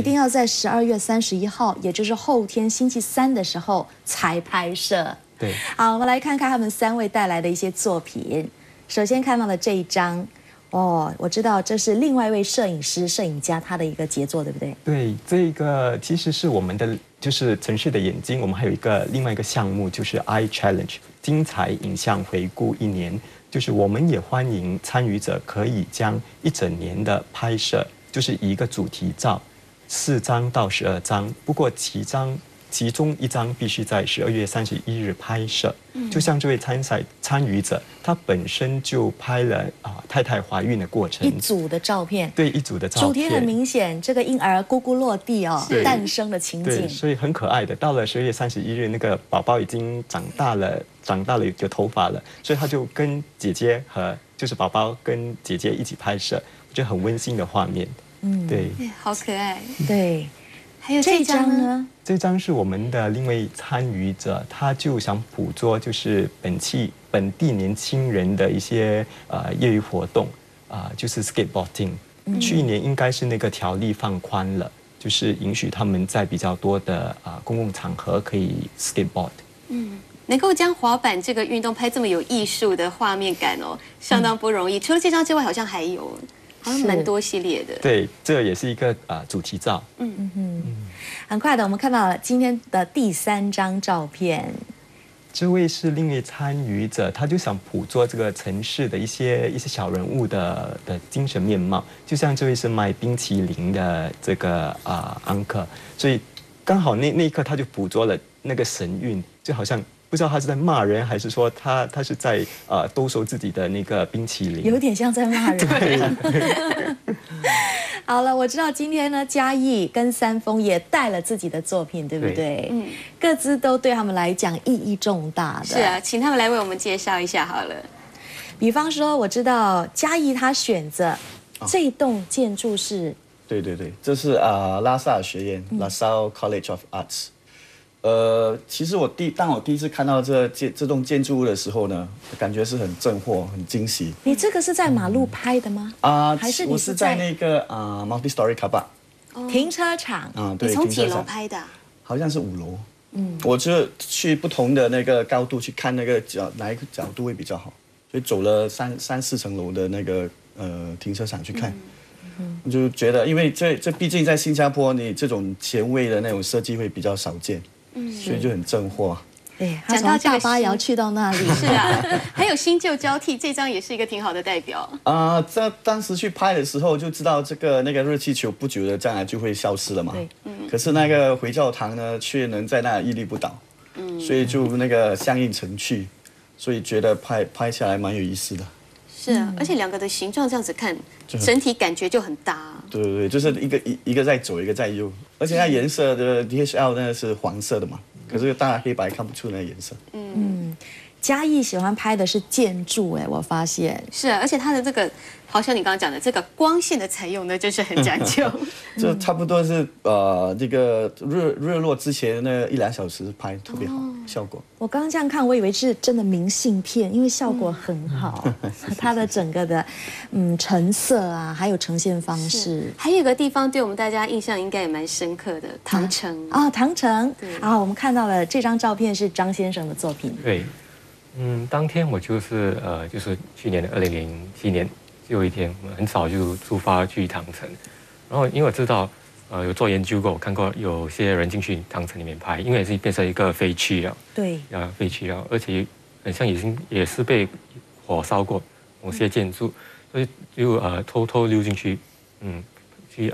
定要在12月31号，也就是后天星期三的时候才拍摄。 对， 好，我们来看看他们3位带来的一些作品。首先看到的这一张，哦，我知道这是另外一位摄影家他的一个杰作，对不对？ 对，这个其实是我们的就是城市的眼睛。我们还有另外一个项目，就是 Eye Challenge 精彩影像回顾1年。就是我们也欢迎参与者可以将一整年的拍摄，就是一个主题照，4张到12张，不过其中1张必须在12月31日拍摄。就像这位参与者，他本身就拍了太太怀孕的过程， 一组的照片。 对，一组的照片， 主题很明显，这个婴儿咕咕落地哦，诞生的情景。 对，所以很可爱的。到了12月31日，那个宝宝已经长大了，有头发了，所以他就跟姐姐就是宝宝跟姐姐一起拍摄，我觉得很温馨的画面。对， 好可爱。 对。 还有这张呢？ 这张是我们的另一位参与者，他就想捕捉就是本地年轻人的一些业余活动就是 skateboarding。去年应该是那个条例放宽了，就是允许他们在比较多的公共场合可以 skateboard。 能够将滑板这个运动拍这么有艺术的画面感哦，相当不容易。除了这张之外，好像还有。好像蛮多系列的， 对，这也是一个主题照。 很快的，我们看到了今天的第3张照片。 这位是另一位参与者，他就想捕捉这个城市的一些小人物的精神面貌，就像这位是卖冰淇淋的这个uncle，所以刚好那一刻他就捕捉了那个神韵，就好像。不知道他是在骂人，还是说他是在兜售自己的那个冰淇淋， 有点像在骂人。好了，我知道今天呢，嘉义跟三丰也带了自己的作品，对不对？各自都对他们来讲意义重大的。 是啊，请他们来为我们介绍一下好了。 比方说，我知道嘉义他选择这栋建筑是， 对，这是拉萨学院 （LaSalle College of Arts）。其实当我第一次看到这栋建筑物的时候呢，感觉是很震撼、很惊喜。 你这个是在马路拍的吗？还是我是在那个multi-story car park 停车场对， 你从几楼拍的？ 好像是5楼。我就去不同的那个高度去看哪一个角度会比较好，所以走了3、4层楼的那个停车场去看。我就觉得，因为这毕竟在新加坡，你这种前卫的那种设计会比较少见。所以就很震撼。 对，他从大巴窑去到那里。 是啊，还有新旧交替，这张也是一个挺好的代表。 当时去拍的时候就知道那个热气球不久的将来就会消失了嘛。 对， 可是那个回教堂呢，却能在那屹立不倒。所以就那个相映成趣，所以觉得拍起来蛮有意思的。 是啊，而且2个的形状这样子看，整体感觉就很搭。 对，就是一个在左，一个在右，而且它颜色的 DHL 那是黄色的嘛，可是大黑白看不出那颜色。 嘉义喜欢拍的是建筑，我发现是啊，而且它的这个，好像你刚刚讲的这个光线的采用呢，就是很讲究。 这差不多是这个日落之前那1、2小时拍特别好，效果。 我刚刚这样看，我以为是真的明信片，因为效果很好，它的整个的成色啊，还有呈现方式。 还有一个地方对我们大家印象应该也蛮深刻的，唐城唐城。我们看到了这张照片是张先生的作品。 对。当天我就是去年的2007年最后一天，我们很早就出发去唐城，然后因为我知道有做研究过，我看过有些人进去唐城里面拍，因为是变成一个废墟了， 对， 废墟了，而且很像也是被火烧过某些建筑，所以就偷偷溜进去，去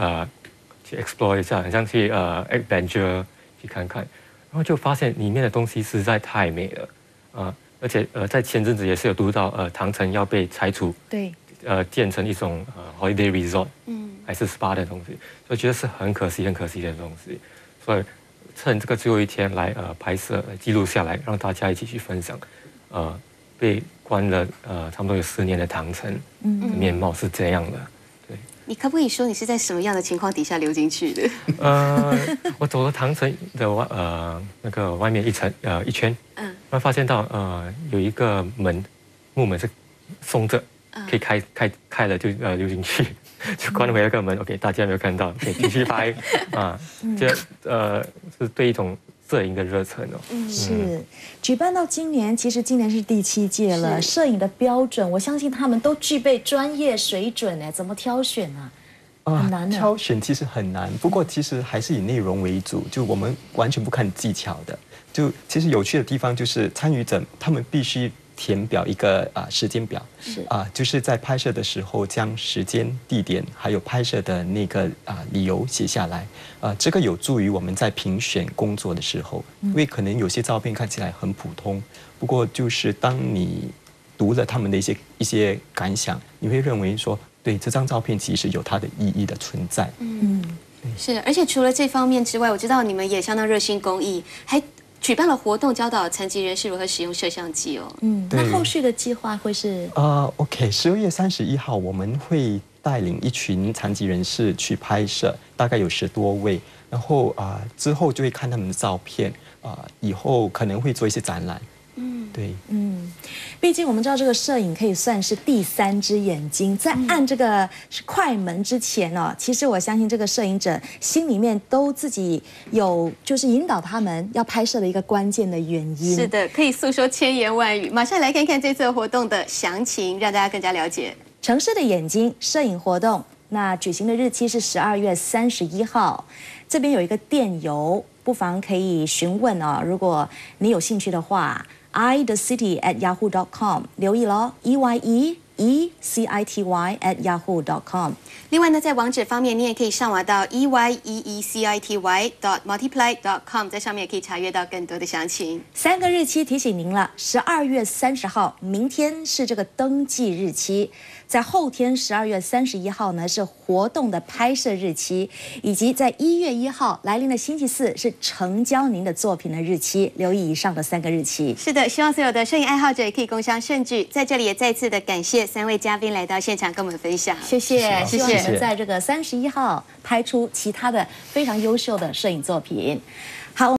explore 一下，很像去adventure 去看看，然后就发现里面的东西实在太美了而且在前阵子也是有读到唐城要被拆除， 对， 建成一种holiday resort，还是 SPA 的东西，所以觉得是很可惜的东西，所以趁这个最后一天来拍摄记录下来，让大家一起去分享，被关了差不多有10年的唐城的面貌是这样的。 你可不可以说你是在什么样的情况底下溜进去的？ 我走了唐城的那个外面一圈，然后发现到有一个木门是松着，可以开了就溜进去。 就关回那个门，OK， 大家没有看到，OK， 继续拍啊，这是对一种摄影的热忱哦。 是，举办到今年，其实今年是第7届了。摄影的标准，我相信他们都具备专业水准哎，怎么挑选呢？很难的。 挑选其实很难，不过其实还是以内容为主，就我们完全不看技巧的。就其实有趣的地方就是参与者他们必须填表一个时间表， 是就是在拍摄的时候将时间、地点还有拍摄的那个理由写下来，这个有助于我们在评选工作的时候，因为可能有些照片看起来很普通，不过就是当你读了他们的一些感想，你会认为说，对这张照片其实有它的意义的存在。 是，而且除了这方面之外，我知道你们也相当热心公益，还举办了活动，教导残疾人士如何使用摄像机哦。 那后续的计划会是 ？12月31号我们会带领一群残疾人士去拍摄，大概有10多位，然后之后就会看他们的照片，以后可能会做一些展览。对， 毕竟我们知道这个摄影可以算是第3只眼睛，在按这个快门之前哦，其实我相信这个摄影者心里面都自己有就是引导他们要拍摄的一个关键的原因。 是的，可以诉说千言万语。马上来看看这次活动的详情，让大家更加了解。 城市的眼睛摄影活动，那举行的日期是12月31号，这边有一个电邮，不妨可以询问哦，如果你有兴趣的话。ithecity@yahoo.com 留意咯 EYEECITY@yahoo.com。 另外呢，在网址方面，你也可以上网到 EYEECITY.multiply.com， 在上面也可以查阅到更多的详情。 3个日期提醒您了，12月30号，明天是这个登记日期，在后天12月31号呢是活动的拍摄日期，以及在1月1号来临的星期四是成交您的作品的日期。留意以上的3个日期。 是的，希望所有的摄影爱好者也可以共襄盛举。在这里也再次的感谢3位嘉宾来到现场跟我们分享， 谢谢，希望你谢谢们在这个31号拍出其他的非常优秀的摄影作品。好。